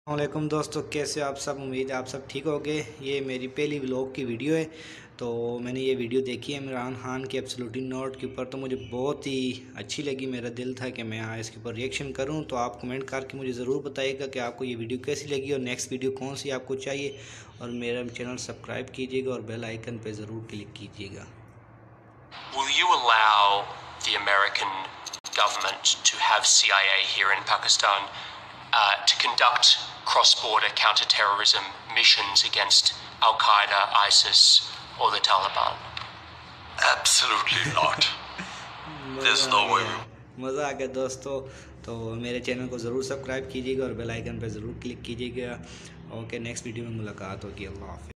वालेकुम दोस्तों, कैसे हो आप सब। उम्मीद है आप सब ठीक होगे। ये मेरी पहली व्लॉग की वीडियो है। तो मैंने ये वीडियो देखी है इमरान खान की एब्सोल्युटली नॉट के ऊपर, तो मुझे बहुत ही अच्छी लगी। मेरा दिल था कि मैं इसके ऊपर रिएक्शन करूं। तो आप कमेंट करके मुझे ज़रूर बताइएगा कि आपको ये वीडियो कैसी लगी और नेक्स्ट वीडियो कौन सी आपको चाहिए। और मेरा चैनल सब्सक्राइब कीजिएगा और बेल आइकन पर ज़रूर क्लिक कीजिएगा। Will you allow the American government to have CIA here in Pakistan to conduct cross-border counter-terrorism missions against Al-Qaeda, ISIS, or the Taliban? Absolutely not. There's no way. मज़ा आ गया दोस्तों। तो मेरे channel को ज़रूर सब्सक्राइब कीजिएगा और बेल आइकन पर ज़रूर क्लिक कीजिएगा। ओके, नेक्स्ट वीडियो में मुलाकात होगी। अल्लाह हाफ़िज़।